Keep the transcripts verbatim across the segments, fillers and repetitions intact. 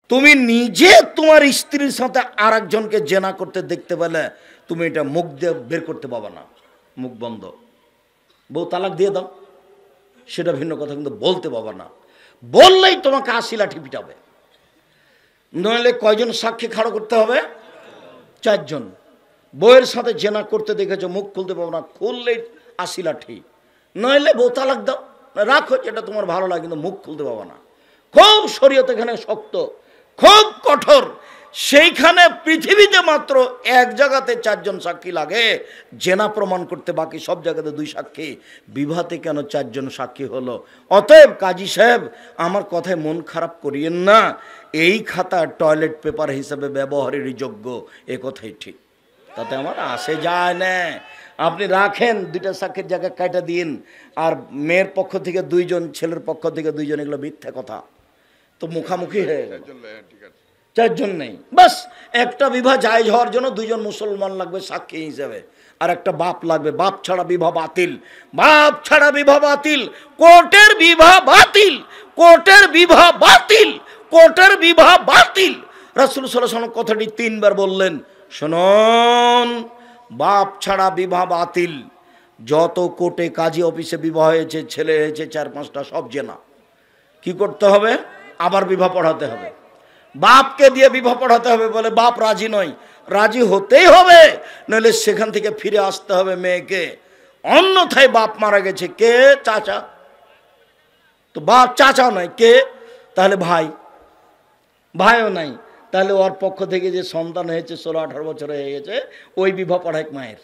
তুমি নিজে তোমার স্ত্রীর সাথে আর একজনকে জেনা করতে দেখতে পেলে তুমি এটা মুখ দিয়ে বের করতে পাবা না, মুখ বন্ধ। বউ তালাক দিয়ে দাও, সেটা ভিন্ন কথা, কিন্তু বলতে পাবা না। বললেই তোমাকে আশি লাঠি পিটাবে। নইলে কয়জন সাক্ষী খাড়ো করতে হবে? চারজন। বউয়ের সাথে জেনা করতে দেখেছো, মুখ খুলতে পাবো না, খুললেই আশি লাঠি। নইলে বউ তালাক দাও, রাখো যেটা তোমার ভালো লাগে, কিন্তু মুখ খুলতে পাবো না। খুব শরীয়ত এখানে শক্ত, খুব কঠোর। সেইখানে পৃথিবীতে মাত্র এক জায়গাতে চারজন সাক্ষী লাগে জেনা প্রমাণ করতে, বাকি সব জায়গাতে দুই সাক্ষী। বিবাহতে কেন চারজন সাক্ষী হলো? অতএব কাজী সাহেব, আমার কথায় মন খারাপ করিয়েন না, এই খাতা টয়লেট পেপার হিসেবে ব্যবহারের যোগ্য, এ কথাই ঠিক, তাতে আমার আসে যায় না। আপনি রাখেন, দুইটা সাক্ষীর জায়গায় কাটা দিন। আর মেয়ের পক্ষ থেকে দুইজন, ছেলের পক্ষ থেকে দুইজন, এগুলো মিথ্যা কথা। তো মুখামুখি হয়ে গেল, চারজন নেই। বাস একটা বিবাহ জায়েজ হওয়ার জন্য দুইজন মুসলমান লাগবে সাক্ষী হিসেবে, আর একটা বাপ লাগবে। বাপ ছাড়া বিবাহ বাতিল, বাপ ছাড়া বিবাহ বাতিল, কোর্টের বিবাহ বাতিল, কোর্টের বিবাহ বাতিল, কোর্টের বিবাহ বাতিল। রাসূল সাল্লাল্লাহু আলাইহি ওয়াসাল্লাম কথাটি তিনবার বললেন। শুনুন, বাপ ছাড়া বিবাহ বাতিল। যত কোর্টে কাজী অফিসে বিবাহ হয়েছে, ছেলে হয়েছে চার পাঁচটা, সব জেনা। কি করতে হবে? আবার বিবাহ পড়াতে হবে, বাপকে দিয়ে বিবাহ পড়াতে হবে। বলে বাপ রাজি নয়, রাজি হতেই হবে, নইলে সেখান থেকে ফিরে আসতে হবে মেয়েকে। অন্যথায় বাপ মারা গেছে, কে? চাচা। তো বাপ চাচা নয়, কে? তাহলে ভাই, ভাইও নাই, তাহলে ওর পক্ষ থেকে যে সন্তান হয়েছে, ষোলো আঠারো বছর হয়ে গেছে, ওই বিবাহ পড়ায় মায়ের।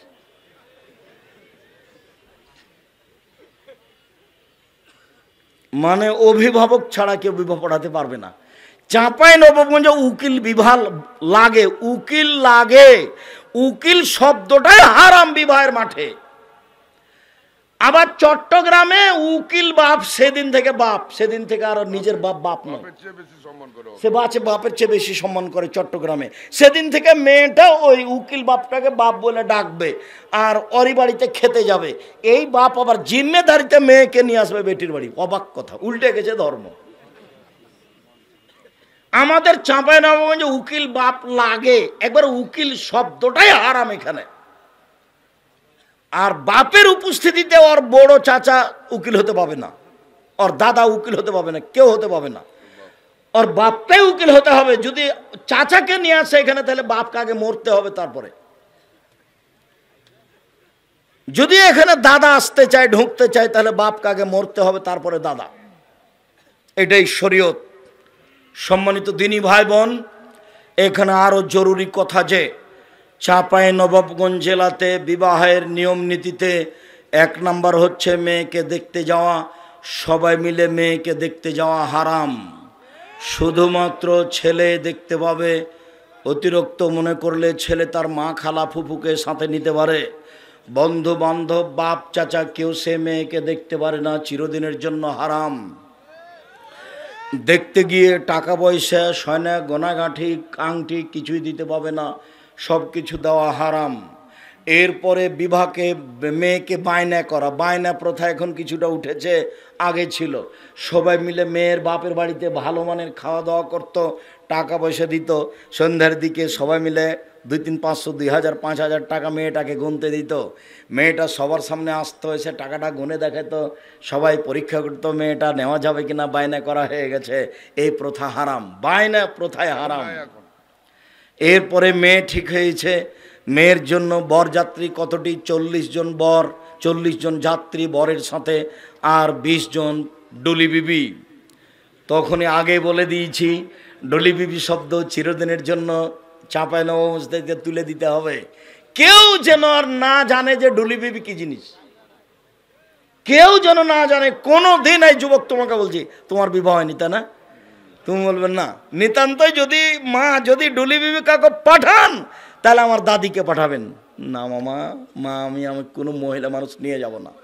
মানে অভিভাবক ছাড়া কেউ বিবাহ পড়াতে পারবে না। চাঁপাই নবাবগঞ্জে উকিল বিবাহ লাগে, উকিল লাগে। উকিল শব্দটাই হারাম বিবাহের মাঠে। আবার চট্টগ্রামে উকিল বাপ, সেদিন থেকে বাপ, সেদিন থেকে আর নিজের বাপ বাপ নয়, সে বাচ্চা বাপের চেয়ে বেশি সম্মান করে চট্টগ্রামে। সেদিন থেকে মেয়েটা ওই উকিল বাপটাকে বাপ বলে ডাকবে, আর ওরই বাড়িতে খেতে যাবে। এই বাপ আবার জিম্মেদারিতে মেয়েকে নিয়ে আসবে বেটির বাড়ি। অবাক কথা, উল্টে গেছে ধর্ম। আমাদের চাঁপাইনবাবগঞ্জে উকিল বাপ লাগে, একবার উকিল শব্দটাই হারাম এখানে। আর বাপের উপস্থিতিতে ওর বড় চাচা উকিল হতে পাবে না, ওর দাদা উকিল হতে পাবে না, কেউ হতে পাবে না। ওর বাপটাই উকিল হতে হবে। যদি চাচাকে নিয়ে আসে এখানে, তাহলে বাপকে আগে মরতে হবে, তারপরে। যদি এখানে দাদা আসতে চায়, ঢুকতে চায়, তাহলে বাপকে আগে মরতে হবে, তারপরে দাদা। এটাই শরীয়ত। সম্মানিত দিনী ভাই বোন, এখানে আরো জরুরি কথা যে চাঁপাইনবাবগঞ্জ জেলাতে বিবাহের নিয়ম নীতিতে এক নাম্বার হচ্ছে মেয়েকে দেখতে যাওয়া। সবাই মিলে মেয়েকে দেখতে যাওয়া হারাম। শুধুমাত্র ছেলে দেখতে পাবে। অতিরিক্ত মনে করলে ছেলে তার মা, খালা, ফুফুকে সাথে নিতে পারে। বন্ধু বান্ধব, বাপ, চাচা, কেউ সে মেয়েকে দেখতে পারে না, চিরদিনের জন্য হারাম। দেখতে গিয়ে টাকা পয়সা, সয়না, গয়নাগাঁঠি, আংটি কিছুই দিতে পাবে না, সব কিছু দেওয়া হারাম। এরপরে বিবাহকে মেয়েকে বায়না করা, বায়না প্রথা এখন কিছুটা উঠেছে, আগে ছিল। সবাই মিলে মেয়ের বাপের বাড়িতে ভালো মানের খাওয়া দাওয়া করতো, টাকা পয়সা দিত। সন্ধ্যার দিকে সবাই মিলে দুই তিন পাঁচশো, দুই হাজার, পাঁচ হাজার টাকা মেয়েটাকে গুনতে দিত। মেয়েটা সবার সামনে আসতো, এসে টাকাটা গুনে দেখাতো, সবাই পরীক্ষা করতো মেয়েটা নেওয়া যাবে কিনা। বায়না করা হয়ে গেছে, এই প্রথা হারাম, বায়না প্রথায় হারাম। এরপরে মেয়ে ঠিক হয়েছে, মেয়ের জন্য বরযাত্রী কতটি? চল্লিশ জন বর, চল্লিশ জন যাত্রী বরের সাথে, আর বিশ জন ডুলি বিবি। তখনই আগে বলে দিয়েছি, ডুলি বিবি শব্দ চিরদিনের জন্য চাঁপাইনবাবগঞ্জ থেকে তুলে দিতে হবে। কেউ যেন আর না জানে যে ডুলি বিবি কি জিনিস, কেউ যেন না জানে। কোনো দিন এই যুবক তোমাকে বলছি, তোমার বিবাহ হয়নি তা না, তুমি বলবেন না। নিতান্তই যদি মা যদি ডুলি বিবি কাকে পাঠান, তাহলে আমার দাদিকে পাঠাবেন না। মামা, মা, আমি আমি কোনো মহিলা মানুষ নিয়ে যাব না।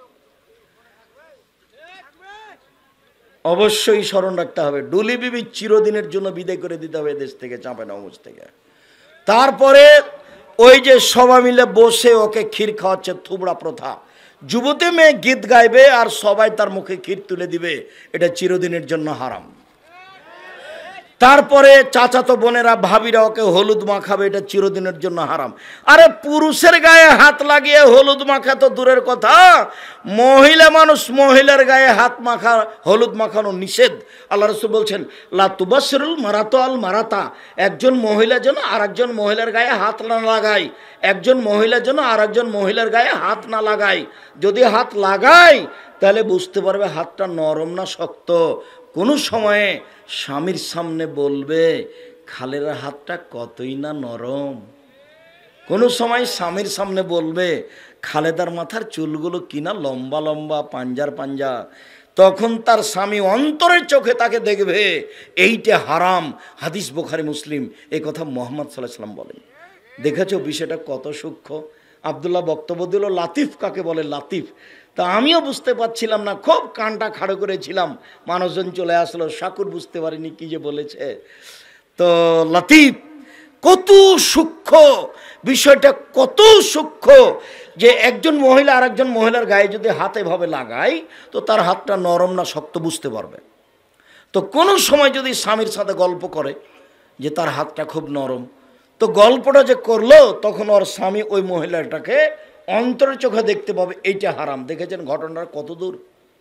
অবশ্যই স্মরণ রাখতে হবে, ডুলি বিবি চিরদিনের জন্য বিদায় করে দিতে হবে দেশ থেকে, চাঁপাইনবাবগঞ্জ থেকে। তারপরে ওই যে সবাই মিলে বসে ওকে ক্ষীর খাওয়াচ্ছে, থুবড়া প্রথা। যুবতী মেয়ে গীত গাইবে আর সবাই তার মুখে ক্ষীর তুলে দিবে, এটা চিরদিনের জন্য হারাম। তারপরে চাচাতো বোনেরা ভাবিরা ওকে হলুদ মাখাবে, এটা চিরদিনের জন্য হারাম। আরে পুরুষের গায়ে হাত লাগিয়ে হলুদ মাখা তো দূরের কথা, মহিলা মানুষ মহিলার গায়ে হাত মাখা হলুদ মাখানো নিষেধ। আল্লাহ রাসূল বলছেন লা তুবাশশিরুল মারাতু আল মারাতা, একজন মহিলা যেন আর একজন মহিলার গায়ে হাত না লাগায়, একজন মহিলা যেন আর একজন মহিলার গায়ে হাত না লাগায়। যদি হাত লাগায় তাহলে বুঝতে পারবে হাতটা নরম না শক্ত। কোনো সময়ে স্বামীর সামনে বলবে খালের হাতটা কতই না নরম, কোনো সময় স্বামীর সামনে বলবে খালেদার মাথার চুলগুলো কিনা লম্বা লম্বা পাঞ্জার পাঞ্জা, তখন তার স্বামী অন্তরের চোখে তাকে দেখবে এইটা হারাম। হাদিস বুখারী মুসলিম, এই কথা মুহাম্মদ সাল্লাল্লাহু আলাইহি ওয়াসাল্লাম বলেন। দেখেছো বিষয়টা কত সূক্ষ্ম। আব্দুল্লাহ বক্তব্য দিল লাতিফ কাকে বলে, লাতিফ। তা আমিও বুঝতে পারছিলাম না, খুব কানটা খাড়ো করেছিলাম, মানুষজন চলে আসলো, শাকুর বুঝতে পারিনি কি যে বলেছে। তো লাতিফ কত সূক্ষ্ম বিষয়টা, কত সূক্ষ্ম যে একজন মহিলা আর একজন মহিলার গায়ে যদি হাত এভাবে লাগায় তো তার হাতটা নরম না শক্ত বুঝতে পারবে। তো কোনো সময় যদি স্বামীর সাথে গল্প করে যে তার হাতটা খুব নরম, তো গল্পটা যে করলো তখন ওর স্বামী ওই মহিলাটাকে অন্তরের চোখে দেখতে পাবে, এইটা হারাম। দেখেছেন ঘটনাটা কত দূর।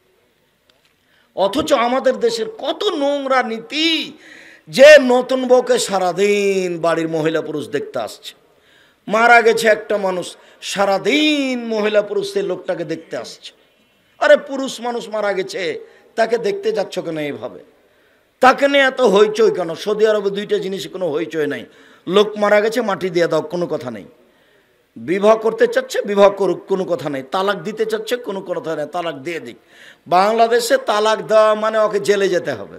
অথচ আমাদের দেশের কত নোংরা নীতি, যে নতুন বউকে সারাদিন বাড়ির মহিলা পুরুষ দেখতে আসছে। মারা গেছে একটা মানুষ, সারাদিন মহিলা পুরুষ সেই লোকটাকে দেখতে আসছে। আরে পুরুষ মানুষ মারা গেছে, তাকে দেখতে যাচ্ছ কেন এইভাবে? তাকে নিয়ে এত হইচই কেন? সৌদি আরবে দুইটা জিনিস কোনো হইচই নাই, লোক মারা গেছে মাটি দিয়ে দাও কোনো কথা নেই, বিবাহ করতে চাচ্ছে বিবাহ করুক কোনো কথা নেই, তালাক দিতে চাচ্ছে কোনো কথা নেই, তালাক দিয়ে দিক। বাংলাদেশে তালাক দেওয়া মানে ওকে জেলে যেতে হবে।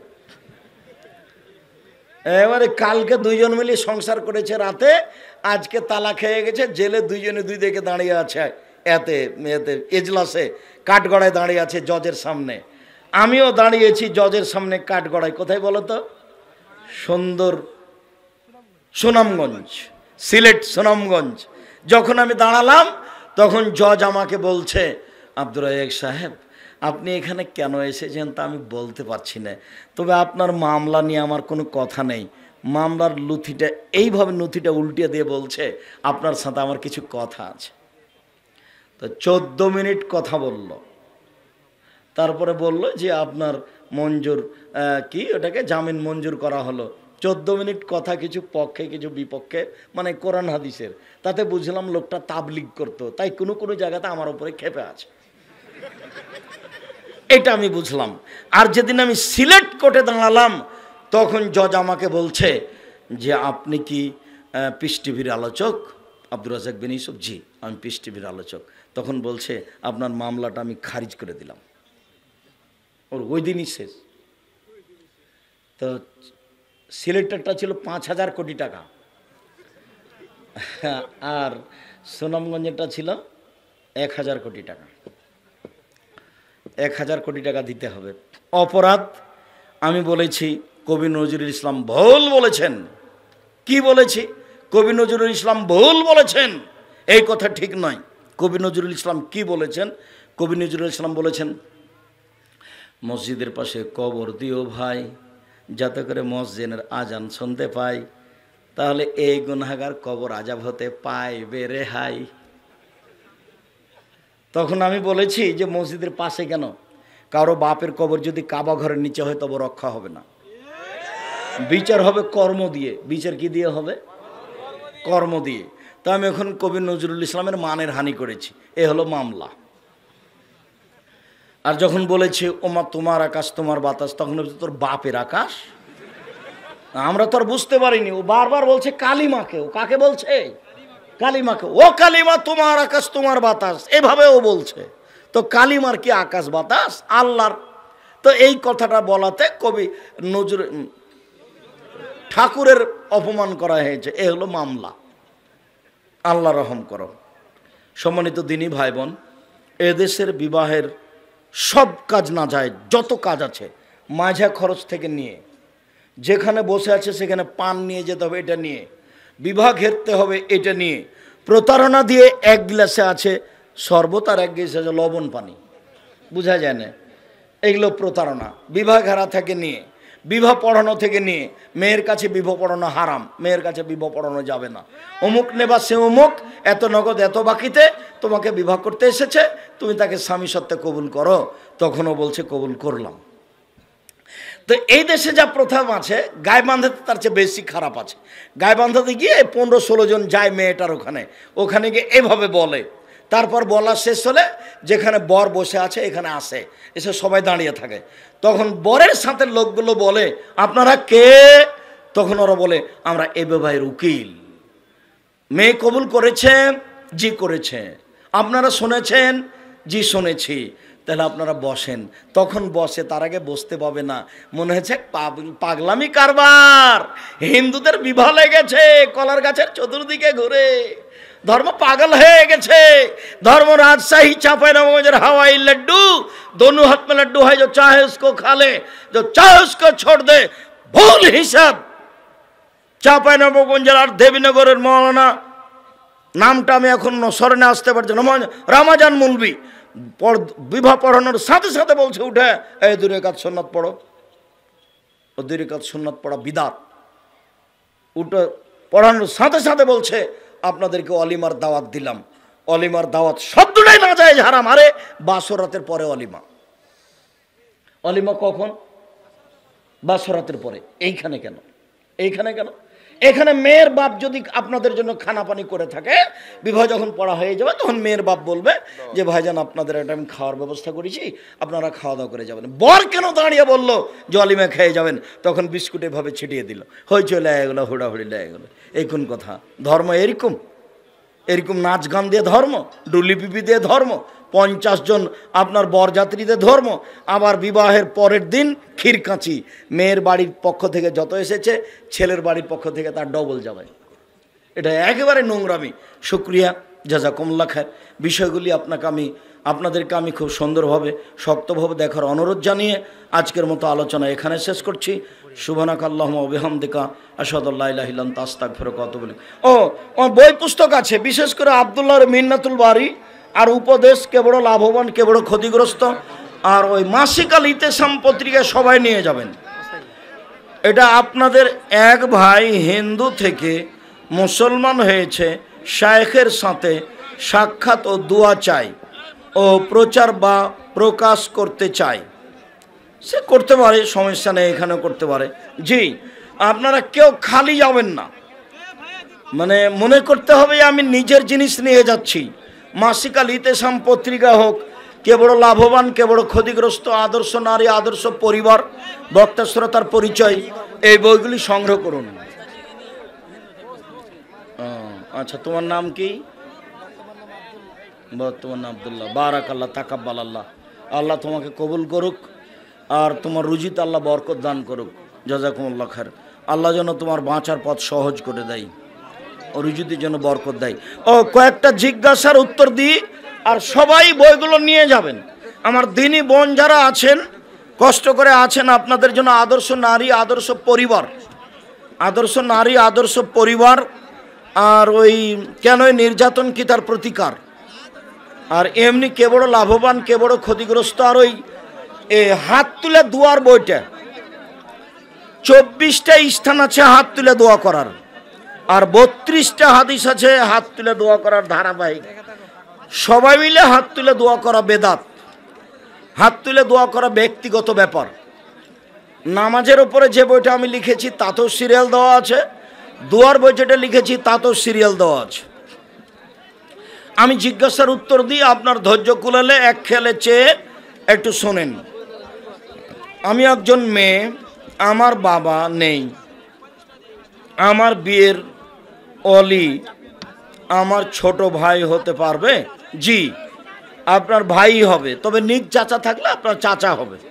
এবারে কালকে দুইজন মিলে সংসার করেছে রাতে, আজকে তালাক হয়ে গেছে, জেলে দুইজনে দুই দিকে দাঁড়িয়ে আছে, এতে এতে এজলাসে কাঠগড়ায় দাঁড়িয়ে আছে জজের সামনে। আমিও দাঁড়িয়েছি জজের সামনে কাঠগড়ায়। কোথায় বলো তো? সুন্দর সুনামগঞ্জ, সিলেট সুনামগঞ্জ। যখন আমি দাঁড়ালাম তখন জজ আমাকে বলছে, আব্দুর রাজ্জাক সাহেব আপনি এখানে কেন এসেছেন তা আমি বলতে পারছি না, তবে আপনার মামলা নিয়ে আমার কোনো কথা নেই। মামলার নথিটা এইভাবে নথিটা উল্টিয়ে দিয়ে বলছে আপনার সাথে আমার কিছু কথা আছে। তো চোদ্দ মিনিট কথা বলল, তারপরে বলল যে আপনার মঞ্জুর কি ওটাকে জামিন মঞ্জুর করা হলো। চোদ্দ মিনিট কথা, কিছু পক্ষে কিছু বিপক্ষে, মানে কোরআন হাদিসের। তাতে বুঝলাম লোকটা তাবলিগ করতো, তাই কোনো কোনো জায়গাতে আমার উপরে ক্ষেপে আছে, এটা আমি বুঝলাম। আর যেদিন আমি সিলেট কোর্টে দাঁড়ালাম তখন জজ আমাকে বলছে যে আপনি কি পিস টিভির আলোচক? আব্দুর রাজ্জাক বিন ইউসুফ, জি আমি পিস টিভির আলোচক। তখন বলছে আপনার মামলাটা আমি খারিজ করে দিলাম। ওর ওই দিনই শেষ। তো সিলেটেরটা ছিল পাঁচ হাজার কোটি টাকা, আর সুনামগঞ্জেরটা ছিল এক হাজার কোটি টাকা। এক হাজার কোটি টাকা দিতে হবে। অপরাধ আমি বলেছি কবি নজরুল ইসলাম ভুল বলেছেন। কি বলেছি? কবি নজরুল ইসলাম ভুল বলেছেন, এই কথা ঠিক নয়। কবি নজরুল ইসলাম কি বলেছেন? কবি নজরুল ইসলাম বলেছেন মসজিদের পাশে কবর দিও ভাই, যাতে করে মসজিদের আজান শুনতে পাই, তাহলে এই গুনাহগার কবর আজাব হতে পাইবে রেহাই। তখন আমি বলেছি যে মসজিদের পাশে কেন? কারো বাপের কবর যদি কাবা ঘরের নিচে হয় তবে রক্ষা হবে না, বিচার হবে কর্ম দিয়ে। বিচার কি দিয়ে হবে? কর্ম দিয়ে। তো আমি এখন কবি নজরুল ইসলামের মানের হানি করেছি, এ হলো মামলা। আর যখন বলেছে ওমা তোমার আকাশ তোমার বাতাস, তখন তোর বাপের আকাশ। আমরা তো আর বুঝতে পারিনি। ও বারবার বলছে কালিমাকে। ও কাকে বলছে? কালিমাকে। ও কালিমা তোমার আকাশ তোমার বাতাস, এভাবে ও বলছে। তো কালিমার কি আকাশ বাতাস? আল্লাহর। তো এই কথাটা বলাতে কবি নজরুল ঠাকুরের অপমান করা হয়েছে, এ হলো মামলা। আল্লাহ রহম করো। সম্মানিত দিনী ভাই বোন, এদেশের বিবাহের সব কাজ না যায়, যত কাজ আছে মাঝা খরচ থেকে নিয়ে, যেখানে বসে আছে সেখানে পান নিয়ে যেতে হবে এটা নিয়ে, বিবাহ ঘেরতে হবে এটা নিয়ে, প্রতারণা দিয়ে এক গ্লাসে আছে শরবত আর এক গ্লাসে আছে লবণ পানি, বোঝা যায় না, এগুলো প্রতারণা। বিবাহ ঘেরা থেকে নিয়ে বিবাহ পড়ানো থেকে নিয়ে মেয়ের কাছে বিবাহ পড়ানো হারাম, মেয়ের কাছে বিবাহ পড়ানো যাবে না। অমুক নেবা সে অমুক, এত নগদ এত বাকিতে তোমাকে বিবাহ করতে এসেছে, তুমি তাকে স্বামী সত্ত্বে কবুল করো। তখনও বলছে কবুল করলাম। তো এই দেশে যা প্রথা আছে, গায়ে বাঁধাতে তার চেয়ে বেশি খারাপ আছে। গায়ে বাঁধাতে গিয়ে পনেরো ষোলো জন যায় মেয়েটার ওখানে, ওখানে গিয়ে এভাবে বলে, তারপর বলা শেষ হলে যেখানে বর বসে আছে এখানে আসে, এসে সবাই দাঁড়িয়ে থাকে। তখন বরের সাথে লোকগুলো বলে আপনারা কে? তখন ওরা বলে আমরা এ ভাইয়ের উকিল। মেয়ে কবুল করেছে? জি করেছে। আপনারা শুনেছেন? জি শুনেছি। তাহলে আপনারা বসেন। তখন বসে, তার আগে বসতে পাবে না, মনে হচ্ছে পাগলামি কারবার, হিন্দুদের বিবাহ লেগেছে কলার গাছের চতুর্দিকে ঘুরে, ধর্ম পাগল হয়ে গেছে। ধর্ম राजशाही चांपाइनबाबगंज हवाई लड्डू, दोनों हाथ में लड्डू है, जो चाहे उसको खा ले, जो चाहे उसको छोड़ दे। भूल हिसाब चांपाइनबाबगंज और देवीनगरेर मौलाना, नामटा আমি এখন স্মরণে আসতে পারছি না, রামাজান মুলবি বিবাহ পড়ানোর সাথে সাথে বলছে উঠে, এই দুই রাকাত সুন্নাত পড়ো। ও দুই রাকাত সুন্নাত পড়া বিদাত। উঠে পড়ানোর সাথে সাথে বলছে আপনাদেরকে অলিমার দাওয়াত দিলাম। অলিমার দাওয়াত শব্দটাই না যায় হারাম। আরে বাসরাতের পরে অলিমা, অলিমা কখন? বাসরাতের পরে। এইখানে কেন? এইখানে কেন? এখানে মেয়ের বাপ যদি আপনাদের জন্য খানা পানি করে থাকে, বিবাহ যখন পড়া হয়ে যাবে তখন মেয়ের বাপ বলবে যে ভাইজান আপনাদের একটা আমি খাওয়ার ব্যবস্থা করেছি, আপনারা খাওয়া দাওয়া করে যাবেন। বর কেন দাঁড়িয়ে বললো যে অলিমা খেয়ে যাবেন? তখন বিস্কুট এভাবে ছিটিয়ে দিল, হইচই লেগে গেলো, হুড়াহুড়ি লেগে গেলো। এই কোন কথা? ধর্ম এরকম? এরকম নাচ গান দিয়ে ধর্ম? ডুলি পিপি দিয়ে ধর্ম? পঞ্চাশ জন আপনার বরযাত্রীদের ধর্ম? আবার বিবাহের পরের দিন ক্ষীরকাঁচি, মেয়ের বাড়ির পক্ষ থেকে যত এসেছে ছেলের বাড়ির পক্ষ থেকে তার ডবল যাবে। এটা একেবারে নোংরামি। শুক্রিয়া, জাযাকুমুল্লাহ খায়ের। বিষয়গুলি আপনাকে আমি আপনাদেরকে আমি খুব সুন্দরভাবে শক্তভাবে দেখার অনুরোধ জানিয়ে আজকের মতো আলোচনা এখানে শেষ করছি। সুবহানাকা আল্লাহুম্মা ওয়া বিহামদিকা আশহাদু আল্লা ইলাহা ইল্লা আনতা আস্তাগফিরুকা ওয়া আতুবু ইলাইক। ও বই পুস্তক আছে, বিশেষ করে আব্দুল্লাহর মিন্নাতুল বারি আর উপদেশ, কে বড় লাভবান কে বড় ক্ষতিগ্রস্ত, আর ওই মাসিক আল ইতেসাম পত্রিকা সবাই নিয়ে যাবেন। এটা আপনাদের এক ভাই হিন্দু থেকে মুসলমান হয়েছে, শায়েখের সাথে সাক্ষাৎ ও দোয়া চাই ও প্রচার বা প্রকাশ করতে চাই, সে করতে পারে, সমস্যা নেই, এখানেও করতে পারে। জি, আপনারা কেউ খালি যাবেন না, মানে মনে করতে হবে আমি নিজের জিনিস নিয়ে যাচ্ছি। মাসিক আল ইতেসাম পত্রিকা হোক, কে বড় লাভবান কে বড় ক্ষতিগ্রস্ত, আদর্শ নারী আদর্শ পরিবার, বক্তা শ্রোতার পরিচয়, এই বইগুলি সংগ্রহ করুন। আচ্ছা, তোমার নাম কি? তোমার নাম আব্দুল্লাহ। বারাকাল্লাহ, তাকাব্বাল আল্লাহ। আল্লাহ তোমাকে কবুল করুক আর তোমার রুজিতে আল্লাহ বরকত দান করুক। জাযাকুমুল্লাহ খায়ের। আল্লাহ যেন তোমার বাঁচার পথ সহজ করে দেয়, রুজিতে যেন বরকত দেয়। ও কয়েকটা জিজ্ঞাসার উত্তর দিই, আর সবাই বইগুলো নিয়ে যাবেন। আমার দিনী বোন যারা আছেন, কষ্ট করে আছেন, আপনাদের জন্য আদর্শ নারী আদর্শ পরিবার, আদর্শ নারী আদর্শ পরিবার, আর ওই কেন নির্যাতন কি তার প্রতিকার, আর এমনি কে বড় লাভবান কে বড় ক্ষতিগ্রস্ত, আর ওই হাত তুলে দোয়ার বইটা, চব্বিশটা স্থান আছে হাত তুলে দোয়া করার, আর বত্রিশটা হাদিস আছে হাত তুলে দোয়া করার ধারাবাহিক। সবাই মিলে হাত তুলে দোয়া করা বেদাত, হাত তুলে দোয়া করা ব্যক্তিগত ব্যাপার। নামাজের উপরে যে বইটা আমি লিখেছি তাতেও সিরিয়াল দেওয়া আছে, দোয়ার বই যেটা লিখেছি তাতেও সিরিয়াল দেওয়া আছে। আমি জিজ্ঞাসার উত্তর দিই, আপনার ধৈর্য কুলালে এক খেয়ালে চেয়ে একটু শোনেন। আমি একজন মেয়ে, আমার বাবা নেই, আমার বিয়ের অলি আমার ছোট ভাই হতে পারবে? জি, আপনার ভাই হবে, তবে নিজ চাচা থাকলে আপনার চাচা হবে।